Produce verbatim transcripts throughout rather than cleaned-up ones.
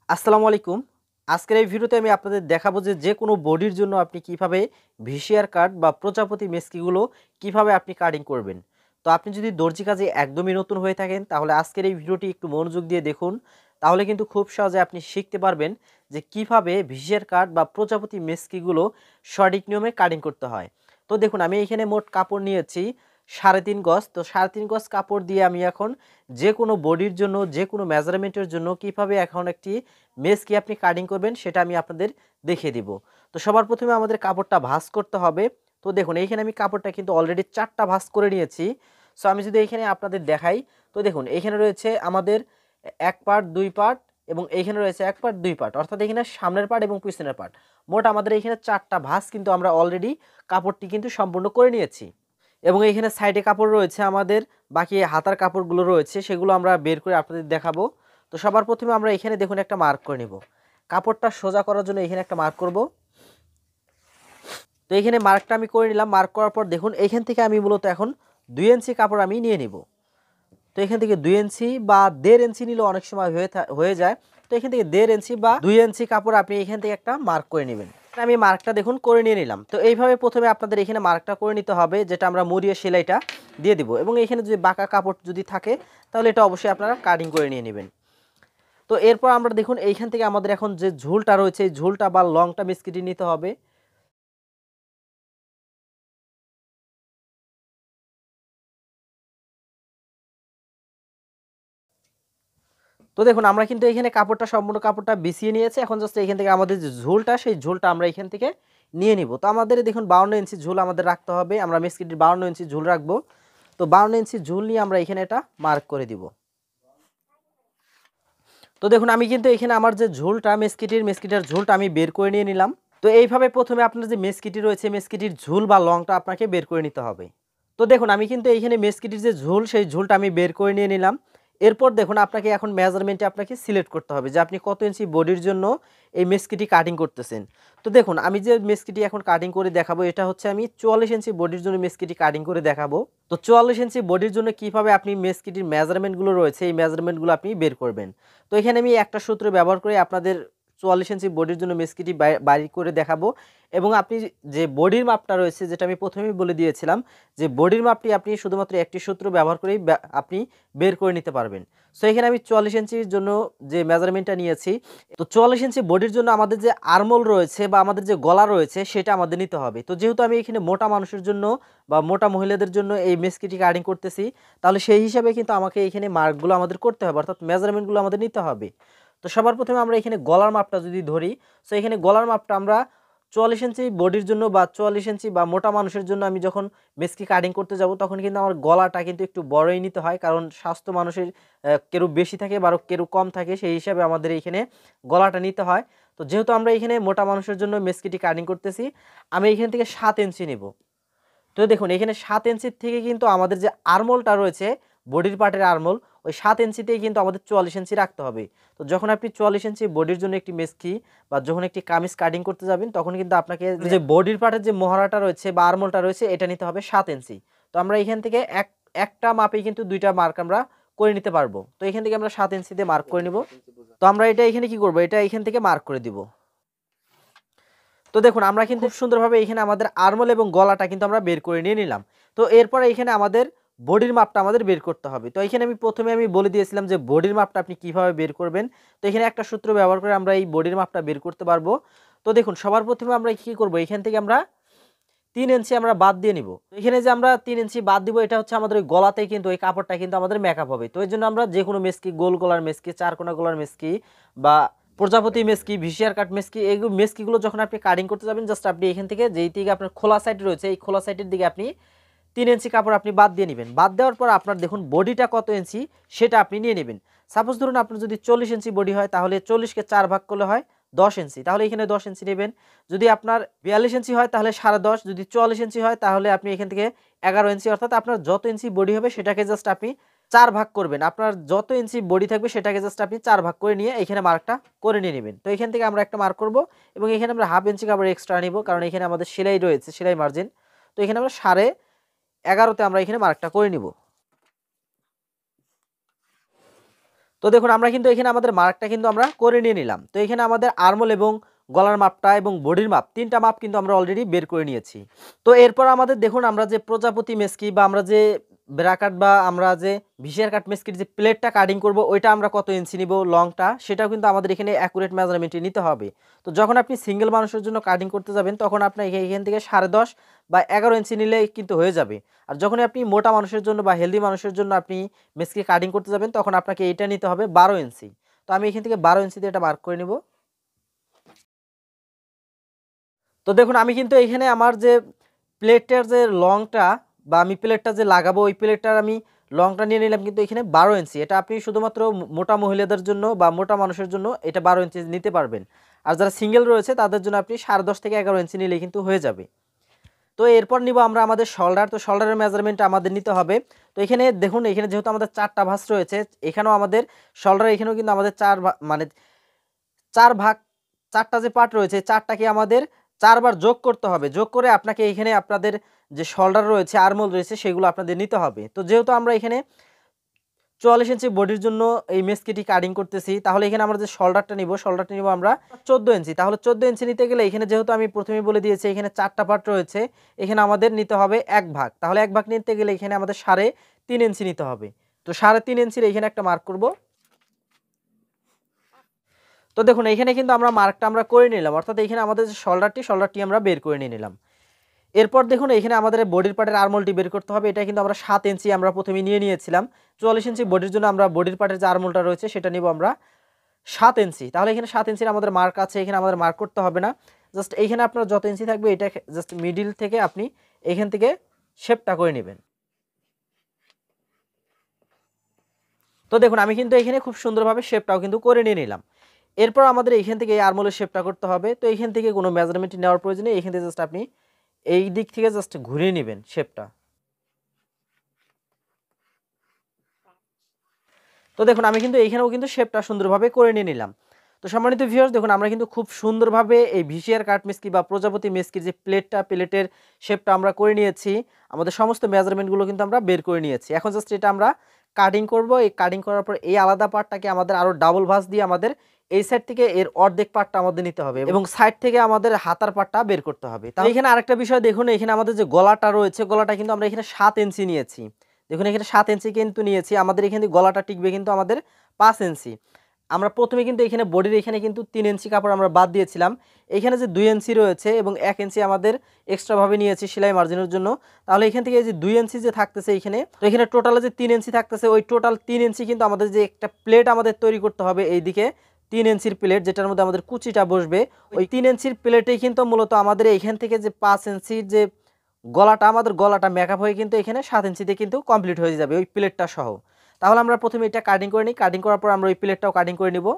আসসালামু আলাইকুম। আজকের এই ভিডিওতে আমি আপনাদের দেখাবো যে যেকোনো বডির জন্য আপনি কিভাবে ভিসিআর কাট বা প্রজাপতি মেস্কিগুলো কিভাবে আপনি কাটিং করবেন। তো আপনি যদি দর্জি কাজে একদমই নতুন হয়ে থাকেন তাহলে আজকের এই ভিডিওটি একটু মনোযোগ দিয়ে দেখুন। তাহলে কিন্তু খুব সহজে আপনি শিখতে পারবেন যে কিভাবে ভিসিআর কাট বা প্রজাপতি মেস্কিগুলো সঠিক নিয়মে কাটিং করতে হয়। তো দেখুন আমি এখানে মোট কাপড় নিয়েছি সাড়ে তিন গজ। তো সাড়ে তিন গজ কাপড় দিয়ে আমি এখন যে কোনো বডির জন্য যে কোনো মেজারমেন্টের জন্য কিভাবে এখন একটি মেস্কি আপনি কাটিং করবেন সেটা আমি আপনাদের দেখিয়ে দিব। তো সবার প্রথমে আমাদের কাপড়টা ভাঁজ করতে হবে। তো দেখুন এইখানে আমি কাপড়টা কিন্তু অলরেডি চারটা ভাঁজ করে নিয়েছি। সো আমি যদি এইখানে আপনাদের দেখাই, তো দেখুন এইখানে রয়েছে আমাদের এক পার্ট দুই পার্ট এবং এইখানে রয়েছে এক পার্ট দুই পার্ট, অর্থাৎ এখানে সামনের পার্ট এবং পিছনের পার্ট, মোট আমাদের এইখানে চারটা ভাঁজ কিন্তু আমরা অলরেডি কাপড়টি কিন্তু সম্পূর্ণ করে নিয়েছি। এবং এইখানে সাইডে কাপড় রয়েছে আমাদের, বাকি হাতার কাপড়গুলো রয়েছে সেগুলো আমরা বের করে আপনাদের দেখাবো। তো সবার প্রথমে আমরা এখানে দেখুন একটা মার্ক করে নিব। কাপড়টা সোজা করার জন্য এখানে একটা মার্ক করব। তো এখানে মার্কটা আমি করে নিলাম। মার্ক করার পর দেখুন এইখান থেকে আমি মূলত এখন দুই ইঞ্চি কাপড় আমি নিয়ে নিব। তো এখান থেকে দুই ইঞ্চি বা দেড় ইঞ্চি নিলে অনেক সময় হয়ে হয়ে যায়। তো এখান থেকে দেড় ইঞ্চি বা দুই ইঞ্চি কাপড় আপনি এখান থেকে একটা মার্ক করে নেবেন। আমি মার্কটা দেখুন করে নিয়ে নিলাম। তো এইভাবে প্রথমে আপনাদের এখানে মার্কটা করে নিতে হবে, যেটা আমরা মুড়িয়ে সেলাইটা দিয়ে দিব। এবং এখানে যদি বাঁকা কাপড় যদি থাকে তাহলে এটা অবশ্যই আপনারা কাটিং করে নিয়ে নেবেন। তো এরপর আমরা দেখুন এইখান থেকে আমাদের এখন যে ঝুলটা রয়েছে এই ঝুলটা বা লংটা মিস্কিটি নিতে হবে। তো দেখুন আমরা কিন্তু এখানে কাপড়টা সম্পূর্ণ কাপড়টা বিছিয়ে নিয়েছি। এখন জাস্ট এখান থেকে আমাদের যে ঝুলটা সেই ঝুলটা আমরা এখান থেকে নিয়ে নিব। তো আমাদের দেখুন বাউন্ন ইঞ্চি ঝুল আমাদের রাখতে হবে। আমরা মিস্কিটির বাউন্ন ইঞ্চি ঝুল রাখবো। তো বাউন্ন ইঞ্চি ঝুল নিয়ে আমরা এখানে এটা মার্ক করে দিব। তো দেখুন আমি কিন্তু এখানে আমার যে ঝুলটা মেস্কিটির মেস্কিটার ঝুলটা আমি বের করে নিয়ে নিলাম। তো এইভাবে প্রথমে আপনার যে মেস্কিটি রয়েছে মেস্কিটির ঝুল বা লংটা আপনাকে বের করে নিতে হবে। তো দেখুন আমি কিন্তু এইখানে মেস্কিটির যে ঝুল সেই ঝুলটা আমি বের করে নিয়ে নিলাম। এরপর দেখুন আপনাকে এখন মেজারমেন্টে আপনাকে সিলেক্ট করতে হবে যে আপনি কত ইঞ্চি বডির জন্য এই মেস্কিটি কাটিং করতেছেন। তো দেখুন আমি যে মেস্কিটি এখন কাটিং করে দেখাবো এটা হচ্ছে আমি চুয়াল্লিশ ইঞ্চি বডির জন্য মেস্কিটি কাটিং করে দেখাবো। তো চুয়াল্লিশ ইঞ্চি বডির জন্য কিভাবে আপনি মেস্কিটির মেজারমেন্টগুলো রয়েছে এই মেজারমেন্টগুলো আপনি বের করবেন। তো এখানে আমি একটা সূত্র ব্যবহার করে আপনাদের চুয়াল্লিশ ইঞ্চি বডির জন্য মেস্কিটি বাইর করে দেখাবো। এবং আপনি যে বডির মাপটা রয়েছে যেটা আমি প্রথমেই বলে দিয়েছিলাম যে বডির মাপটি আপনি শুধুমাত্র একটি সূত্র ব্যবহার করেই আপনি বের করে নিতে পারবেন। সো এখানে আমি চুয়াল্লিশ ইঞ্চির জন্য যে মেজারমেন্টটা নিয়েছি, তো চুয়াল্লিশ ইঞ্চি বডির জন্য আমাদের যে আর্মল রয়েছে বা আমাদের যে গলা রয়েছে সেটা আমাদের নিতে হবে। তো যেহেতু আমি এখানে মোটা মানুষের জন্য বা মোটা মহিলাদের জন্য এই মেস্কিটি কাটিং করতেছি, তাহলে সেই হিসাবে কিন্তু আমাকে এখানে মার্কগুলো আমাদের করতে হবে, অর্থাৎ মেজারমেন্টগুলো আমাদের নিতে হবে। তো সবার প্রথমে আমরা এখানে গলার মাপটা যদি ধরি, সো এখানে গলার মাপটা আমরা চুয়াল্লিশ ইঞ্চি বডির জন্য বা চুয়াল্লিশ ইঞ্চি বা মোটা মানুষের জন্য আমি যখন মেস্কি কাটিং করতে যাব তখন কিন্তু আমার গলাটা কিন্তু একটু বড়ই নিতে হয়, কারণ স্বাস্থ্য মানুষের কেউ বেশি থাকে বা কেউ কম থাকে, সেই হিসাবে আমাদের এইখানে গলাটা নিতে হয়। তো যেহেতু আমরা এখানে মোটা মানুষের জন্য মেস্কিটি কাটিং করতেছি, আমি এখান থেকে সাত ইঞ্চি নেব। তো দেখুন এখানে সাত ইঞ্চির থেকে কিন্তু আমাদের যে আর্মলটা রয়েছে বডির পার্টের আর্মল, ওই সাত ইঞ্চিতেই কিন্তু আমাদের চুয়াল্লিশ ইঞ্চি রাখতে হবে। তো যখন আপনি চুয়াল্লিশ ইঞ্চি বডির জন্য একটি মেস্কি বা যখন একটি কামিজ কাটিং করতে যাবেন তখন কিন্তু আপনাকে যে বডির পার্টের যে মহড়াটা রয়েছে বা আর্মলটা রয়েছে এটা নিতে হবে সাত ইঞ্চি। তো আমরা এখান থেকে এক একটা মাপেই কিন্তু দুইটা মার্ক আমরা করে নিতে পারবো। তো এখান থেকে আমরা সাত ইঞ্চিতে মার্ক করে নিব। তো আমরা এটা এখানে কি করব, এটা এখান থেকে মার্ক করে দিব। তো দেখুন আমরা কিন্তু খুব সুন্দরভাবে এখানে আমাদের আর্মল এবং গলাটা কিন্তু আমরা বের করে নিয়ে নিলাম। তো এরপরে এখানে আমাদের বডির মাপটা আমাদের বের করতে হবে। তো এখানে আমি প্রথমে আমি বলে দিয়েছিলাম যে বডির মাপটা আপনি কিভাবে বের করবেন। তো এখানে একটা সূত্র ব্যবহার করে আমরা এই বডির মাপটা বের করতে পারবো। তো দেখুন সবার প্রথমে আমরা কি করব, এখান থেকে আমরা তিন ইঞ্চি আমরা বাদ দিয়ে নিব। তো এখানে যে আমরা তিন ইঞ্চি বাদ দিব এটা হচ্ছে আমাদের ওই গলাতেই কিন্তু ওই কাপড়টা কিন্তু আমাদের মেকআপ হবে। তো এই জন্য আমরা যে কোনো মেস্কি, গোল গলার মেস্কি, চারকোনা গলার মেস্কি বা প্রজাপতি মেস্কি, ভিসিআর কাট মেস্কি, এই মেস্কিগুলো যখন আপনি কাটিং করতে যাবেন জাস্ট আপনি এখান থেকে যেই দিকে আপনার খোলা সাইড রয়েছে এই খোলা সাইডের দিকে আপনি তিন ইঞ্চি কাপড় আপনি বাদ দিয়ে নেবেন। বাদ দেওয়ার পর আপনার দেখুন বডিটা কত ইঞ্চি সেটা আপনি নিয়ে নেবেন। সাপোজ ধরুন আপনার যদি চল্লিশ ইঞ্চি বডি হয় তাহলে চল্লিশকে চার ভাগ করলে হয় দশ ইঞ্চি, তাহলে এখানে দশ ইঞ্চি নেবেন। যদি আপনার বিয়াল্লিশ ইঞ্চি হয় তাহলে সাড়ে দশ, যদি চুয়াল্লিশ ইঞ্চি হয় তাহলে আপনি এখান থেকে এগারো ইঞ্চি, অর্থাৎ আপনার যত ইঞ্চি বডি হবে সেটাকে জাস্ট আপনি চার ভাগ করবেন। আপনার যত ইঞ্চি বডি থাকবে সেটাকে জাস্ট আপনি চার ভাগ করে নিয়ে এখানে মার্কটা করে নিয়ে নেবেন। তো এখান থেকে আমরা একটা মার্ক করব এবং এখানে আমরা হাফ ইঞ্চি কাপড় এক্সট্রা নিব, কারণ এখানে আমাদের সেলাই রয়েছে, সেলাই মার্জিন। তো এখানে আমরা সাড়ে এগারোতে আমরা এখানে মার্কটা করে নিব। তো দেখুন আমরা কিন্তু এখানে আমাদের মার্কটা কিন্তু আমরা করে নিয়ে নিলাম। তো এখানে আমাদের আর্মহোল এবং গলার মাপটা এবং বডির মাপ তিনটা মাপ কিন্তু আমরা অলরেডি বের করে নিয়েছি। তো এরপর আমাদের দেখুন আমরা যে প্রজাপতি মেস্কি বা আমরা যে ব্রাকাট বা আমরা যে ভিসিআর কাট মেস্কির যে প্লেটটা কাটিং করব ওইটা আমরা কত ইঞ্চি নিব লংটা, সেটাও কিন্তু আমাদের এখানে অ্যাকুরেট মেজারমেন্টে নিতে হবে। তো যখন আপনি সিঙ্গেল মানুষের জন্য কাটিং করতে যাবেন তখন আপনার এখান থেকে সাড়ে দশ বা এগারো ইঞ্চি নিলে কিন্তু হয়ে যাবে। আর যখন আপনি মোটা মানুষের জন্য বা হেলদি মানুষের জন্য আপনি মেস্কি কাটিং করতে যাবেন তখন আপনাকে এইটা নিতে হবে বারো ইঞ্চি। তো আমি এখান থেকে বারো ইঞ্চি দিয়ে এটা মার্ক করে নিব। তো দেখুন আমি কিন্তু এখানে আমার যে প্লেটের যে লংটা বা আমি প্লেটটা যে লাগাবো ওই প্লেটটার আমি লংটা নিয়ে নিলাম কিন্তু এখানে বারো ইঞ্চি। এটা আপনি শুধুমাত্র মোটা মহিলাদের জন্য বা মোটা মানুষের জন্য এটা বারো ইঞ্চি নিতে পারবেন। আর যারা সিঙ্গেল রয়েছে তাদের জন্য আপনি সাড়ে দশ থেকে এগারো ইঞ্চি নিলে কিন্তু হয়ে যাবে। তো এরপর নিব আমরা আমাদের শোল্ডার। তো শোল্ডারের মেজারমেন্ট আমাদের নিতে হবে। তো এখানে দেখুন এখানে যেহেতু আমাদের চারটা ভাঁজ রয়েছে, এখানেও আমাদের শোল্ডার এখানেও কিন্তু আমাদের চার মানে চার ভাগ চারটা যে পার্ট রয়েছে চারটাকে আমাদের চারবার যোগ করতে হবে। যোগ করে আপনাকে এখানে আপনাদের যে শোল্ডার রয়েছে আর্মহোল রয়েছে সেগুলো আপনাদের নিতে হবে। তো যেহেতু আমরা এখানে চুয়াল্লিশ ইঞ্চি বডির জন্য এই মেস্কিটি কাটিং করতেছি, তাহলে এখানে আমরা যে শোল্ডারটা নিব শোল্ডারটা নিব আমরা চোদ্দ ইঞ্চি। তাহলে চোদ্দ ইঞ্চি নিতে গেলে এখানে যেহেতু আমি প্রথমেই বলে দিয়েছি এখানে চারটা পার্ট রয়েছে, এখানে আমাদের নিতে হবে এক ভাগ। তাহলে এক ভাগ নিতে গেলে এখানে আমাদের সাড়ে তিন ইঞ্চি নিতে হবে। তো সাড়ে তিন ইঞ্চির এখানে একটা মার্ক করব। তো দেখুন এখানে কিন্তু আমরা মার্কটা আমরা করে নিলাম, অর্থাৎ এখানে আমাদের যে শোল্ডারটি শোল্ডারটি আমরা বের করে নিয়ে নিলাম। এরপর দেখুন এখানে আমাদের বডির পার্টের আর্মহোলটি বের করতে হবে। এটা কিন্তু আমরা সাত ইঞ্চি আমরা প্রথমে নিয়ে নিয়েছিলাম। চুয়াল্লিশ ইঞ্চি বডির জন্য আমরা বডির পার্টের যে আর্মহোলটা রয়েছে সেটা নিব আমরা সাত ইঞ্চি। তাহলে এখানে সাত ইঞ্চির আমাদের মার্ক আছে, এখানে আমাদের মার্ক করতে হবে না। জাস্ট এইখানে আপনার যত ইঞ্চি থাকবে এটা জাস্ট মিডিল থেকে আপনি এখান থেকে শেপটা করে নেবেন। তো দেখুন আমি কিন্তু এখানে খুব সুন্দরভাবে শেপটাও কিন্তু করে নিয়ে নিলাম। এরপর আমাদের এইখান থেকে এই আর্মহোলের শেপটা করতে হবে। তো এইখান থেকে কোনো মেজারমেন্ট নেওয়ার প্রয়োজন নেই, এখান থেকে জাস্ট আপনি এই দিক থেকে জাস্ট ঘুরিয়ে নেবেন শেপটা। তো দেখুন আমি কিন্তু এইখানেও কিন্তু শেপটা সুন্দরভাবে করে নিয়ে নিলাম। তো সম্মানিত ভিউয়ার্স দেখুন আমরা কিন্তু খুব সুন্দরভাবে এই ভিসিআর কাট মেস্কি বা প্রজাপতি মেস্কির যে প্লেটটা প্লেটের শেপটা আমরা করে নিয়েছি, আমাদের সমস্ত মেজারমেন্টগুলো কিন্তু আমরা বের করে নিয়েছি। এখন জাস্ট এটা আমরা কাটিং করব। এই কাটিং করার পর এই আলাদা পার্টটাকে আমাদের আরও ডাবল ভাঁজ দিয়ে আমাদের এই সাইড থেকে এর অর্ধেক পার্টটা আমাদের নিতে হবে এবং সাইড থেকে আমাদের হাতার পার্টটা বের করতে হবে। তাহলে এখানে আরেকটা বিষয় দেখুন, এখানে আমাদের যে গলাটা রয়েছে গলাটা কিন্তু আমরা এখানে সাত ইঞ্চি নিয়েছি। দেখুন এখানে সাত ইঞ্চি কিন্তু নিয়েছি, আমাদের এখানে গলাটা টিকবে কিন্তু আমাদের পাঁচ ইঞ্চি। আমরা প্রথমে কিন্তু এখানে বডির এখানে কিন্তু তিন ইঞ্চি কাপড় আমরা বাদ দিয়েছিলাম। এখানে যে দুই ইঞ্চি রয়েছে এবং এক ইঞ্চি আমাদের এক্সট্রাভাবে নিয়েছি সেলাই মার্জিনের জন্য। তাহলে এখান থেকে যে দুই ইঞ্চি যে থাকতেছে এখানে, তো এখানে টোটালে যে তিন ইঞ্চি থাকতেছে ওই টোটাল তিন ইঞ্চি কিন্তু আমাদের যে একটা প্লেট আমাদের তৈরি করতে হবে এইদিকে তিন ইঞ্চির প্লেট যেটার মধ্যে আমাদের কুচিটা বসবে, ওই তিন ইঞ্চির প্লেটেই কিন্তু মূলত আমাদের এইখান থেকে যে পাঁচ ইঞ্চির যে গলাটা আমাদের গলাটা মেকআপ হয়ে কিন্তু এখানে সাত ইঞ্চিতে কিন্তু কমপ্লিট হয়ে যাবে ওই প্লেটটা সহ। তাহলে আমরা প্রথমে এটা কাটিং করে নিই, কাটিং করার পর আমরা ওই প্লেটটাও কাটিং করে নিব।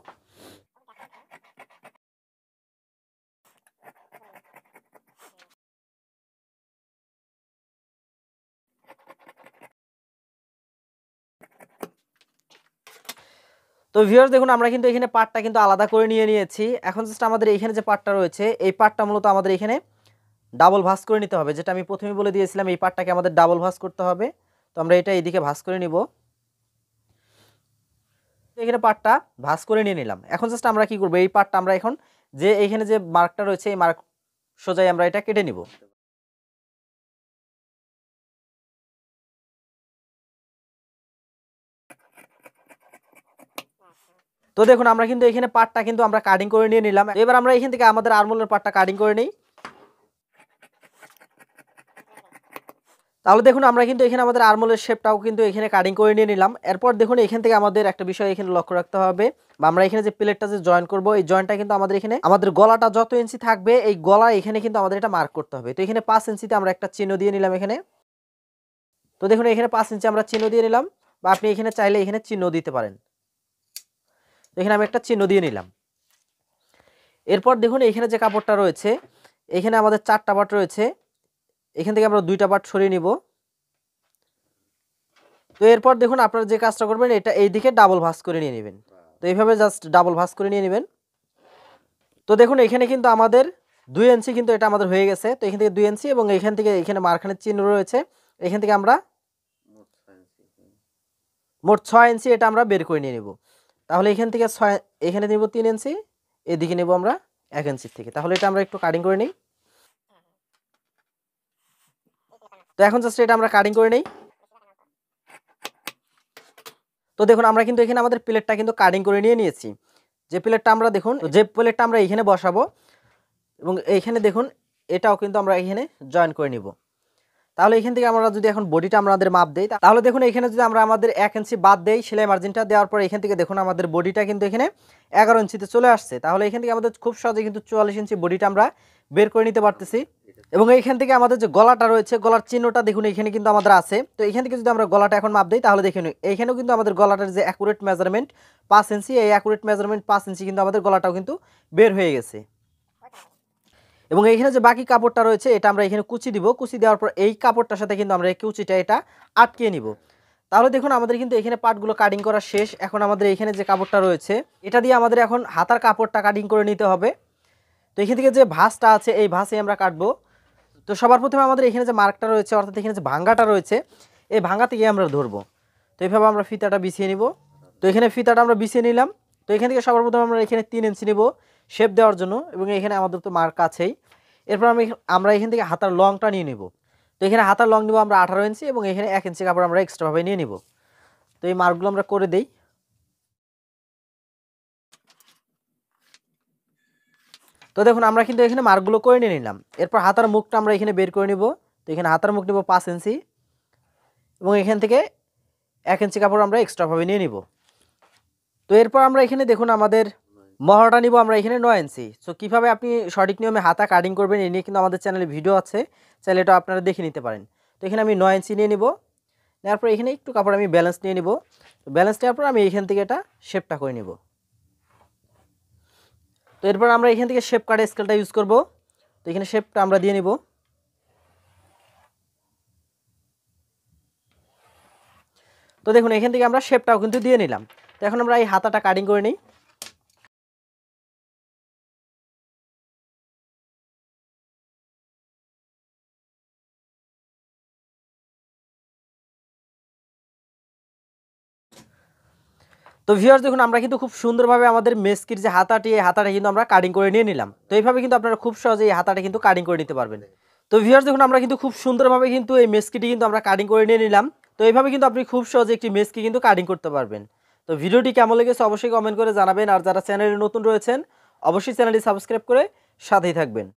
তো ভিউয়ার্স দেখুন আমরা কিন্তু এখানে পার্টটা কিন্তু আলাদা করে নিয়ে নিয়েছি। এখন জাস্ট আমাদের এখানে যে পার্টটা রয়েছে এই পার্টটা মূলত আমাদের এখানে ডাবল ভাঁজ করে নিতে হবে, যেটা আমি প্রথমে বলে দিয়েছিলাম এই পার্টটাকে আমাদের ডাবল ভাঁজ করতে হবে। তো আমরা এটা এইদিকে ভাঁজ করে নিব। এখানে পার্টটা ভাঁজ করে নিয়ে নিলাম। এখন জাস্ট আমরা কি করব, এই পার্টটা আমরা এখন যে এখানে যে মার্কটা রয়েছে এই মার্ক সোজাই আমরা এটা কেটে নিব। তো দেখুন আমরা কিন্তু এখানে পার্টটা কিন্তু আমরা কাটিং করে নিয়ে নিলাম। এবার আমরা এখান থেকে আমাদের আর্মহোলের পার্টটা কাটিং করে নিই। তাহলে দেখুন আমরা কিন্তু এখানে আমাদের আর্মহোলের শেপটাও কিন্তু এখানে কাটিং করে নিয়ে নিলাম। এরপর দেখুন এখান থেকে আমাদের একটা বিষয় এখানে লক্ষ্য রাখতে হবে, বা আমরা এখানে যে প্লেটটা যে জয়েন করব এই জয়েন্টটা কিন্তু আমাদের এখানে আমাদের গলাটা যত ইঞ্চি থাকবে এই গলা এখানে কিন্তু আমাদের এটা মার্ক করতে হবে। তো এখানে পাঁচ ইঞ্চিতে আমরা একটা চিহ্ন দিয়ে নিলাম এখানে। তো দেখুন এখানে পাঁচ ইঞ্চি আমরা চিহ্ন দিয়ে নিলাম, বা আপনি এখানে চাইলে এখানে চিহ্ন দিতে পারেন। এখানে আমি একটা চিহ্ন দিয়ে নিলাম। এরপর দেখুন এখানে যে কাপড়টা রয়েছে এখানে আমাদের চারটা পার্ট রয়েছে, এখান থেকে আমরা দুইটা পার্ট সরিয়ে নিব। তো এরপর দেখুন আপনারা যে কাজটা করবেন এটা এই দিকে ডাবল ভাঁজ করে নিয়ে নেবেন। তো এইভাবে জাস্ট ডাবল ভাঁজ করে নিয়ে নেবেন। তো দেখুন এখানে কিন্তু আমাদের দুই ইঞ্চি কিন্তু এটা আমাদের হয়ে গেছে। তো এখান থেকে দুই ইঞ্চি এবং এখান থেকে এখানে মারখানের চিহ্ন রয়েছে, এখান থেকে আমরা মোট ছয় ইঞ্চি এটা আমরা বের করে নিয়ে নেব। তাহলে এখান থেকে ছয় এখানে নেব তিন ইঞ্চি, এদিকে নেব আমরা এক ইঞ্চি থেকে। তাহলে এটা আমরা একটু কাটিং করে নিই। তো এখন জাস্ট এটা আমরা কাটিং করে নিই। তো দেখুন আমরা কিন্তু এখানে আমাদের প্লেটটা কিন্তু কাটিং করে নিয়ে নিয়েছি। যে প্লেটটা আমরা দেখুন যে প্লেটটা আমরা এখানে বসাবো এবং এইখানে দেখুন এটাও কিন্তু আমরা এখানে জয়েন করে নিব। তাহলে এখান থেকে আমরা যদি এখন বডিটা আমাদের মাপ দেই, তাহলে দেখুন এখানে যদি আমরা আমাদের এক ইঞ্চি বাদ দেই সেলাই মার্জিনটা দেওয়ার পর এখান থেকে দেখুন আমাদের বডিটা কিন্তু এখানে এগারো ইঞ্চিতে চলে আসছে। তাহলে এখান থেকে আমাদের খুব সহজে কিন্তু চুয়াল্লিশ ইঞ্চি বডিটা আমরা বের করে নিতে পারতেছি। এবং এইখান থেকে আমাদের যে গলাটা রয়েছে, গলার চিহ্নটা দেখুন এখানে কিন্তু আমাদের আছে। তো এখান থেকে যদি আমরা গলাটা এখন মাপ দিই তাহলে দেখুন এইখানেও কিন্তু আমাদের গলাটার যে অ্যাকুরেট মেজারমেন্ট পাঁচ ইঞ্চি, এই অ্যাকুরেট মেজারমেন্ট পাঁচ ইঞ্চি কিন্তু আমাদের গলাটাও কিন্তু বের হয়ে গেছে। এবং এইখানে যে বাকি কাপড়টা রয়েছে এটা আমরা এখানে কুচি দিব। কুচি দেওয়ার পর এই কাপড়টার সাথে কিন্তু আমরা এই কুচিটা এটা আটকে নিব। তাহলে দেখুন আমাদের কিন্তু এখানে পার্টগুলো কাটিং করা শেষ। এখন আমাদের এখানে যে কাপড়টা রয়েছে এটা দিয়ে আমাদের এখন হাতার কাপড়টা কাটিং করে নিতে হবে। তো এখান থেকে যে ভাঁজটা আছে এই ভাঁজে আমরা কাটবো। তো সবার প্রথমে আমাদের এখানে যে মার্কটা রয়েছে অর্থাৎ এখানে যে ভাঙ্গাটা রয়েছে এই ভাঙ্গা থেকে আমরা ধরবো। তো এইভাবে আমরা ফিতাটা বিছিয়ে নিব। তো এখানে ফিতাটা আমরা বিছিয়ে নিলাম। তো এখান থেকে সবার প্রথমে আমরা এখানে তিন ইঞ্চি নিব শেপ দেওয়ার জন্য এবং এখানে আমাদের তো মার্ক আছেই। এরপর আমি আমরা এখান থেকে হাতার লংটা নিয়ে নিব। তো এখানে হাতার লং নিব আমরা আঠারো ইঞ্চি এবং এখানে এক ইঞ্চি কাপড় আমরা এক্সট্রাভাবে নিয়ে নিব। তো এই মার্কগুলো আমরা করে দেই। তো দেখুন আমরা কিন্তু এখানে মার্কগুলো করে নিয়ে নিলাম। এরপর হাতার মুখটা আমরা এখানে বের করে নিব। তো এখানে হাতার মুখ নিব পাঁচ ইঞ্চি এবং এখান থেকে এক ইঞ্চি কাপড় আমরা এক্সট্রাভাবে নিয়ে নিব। তো এরপর আমরা এখানে দেখুন আমাদের মহড়াটা নিব আমরা এখানে নয় ইঞ্চি। সো কীভাবে আপনি সঠিক নিয়মে হাতা কাটিং করবেন এই নিয়ে কিন্তু আমাদের চ্যানেলে ভিডিও আছে, চাইলে এটা আপনারা দেখে নিতে পারেন। তো এখানে আমি নয় ইঞ্চি নিয়ে নিব। নেওয়ার পর এখানে একটু কাপড় আমি ব্যালেন্স নিয়ে নিব। ব্যালেন্স নেওয়ার পর আমি এখান থেকে এটা শেপটা করে নিব। তো এরপর আমরা এখান থেকে শেপ কাটা স্কেলটা ইউজ করব। তো এখানে শেপটা আমরা দিয়ে নিব। তো দেখুন এখান থেকে আমরা শেপটাও কিন্তু দিয়ে নিলাম। তো এখন আমরা এই হাতাটা কাটিং করে নিই। তো ভিউয়ার্স দেখুন আমরা কিন্তু খুব সুন্দরভাবে আমাদের মেস্কির যে হাতাটি এই হাতাটা কিন্তু আমরা কাটিং করে নিয়ে নিলাম। তো এইভাবে কিন্তু আপনারা খুব সহজে এই হাতাটা কিন্তু কাটিং করে নিতে পারবেন। তো ভিউয়ার্স দেখুন আমরা কিন্তু খুব সুন্দরভাবে কিন্তু এই মেস্কিটি কিন্তু আমরা কাটিং করে নিয়ে নিলাম। তো এইভাবে কিন্তু আপনি খুব সহজে একটি মেস্কি কিন্তু কাটিং করতে পারবেন। তো ভিডিওটি কেমন লেগেছে অবশ্যই কমেন্ট করে জানাবেন। আর যারা চ্যানেলে নতুন রয়েছেন অবশ্যই চ্যানেলটি সাবস্ক্রাইব করে সাথেই থাকবেন।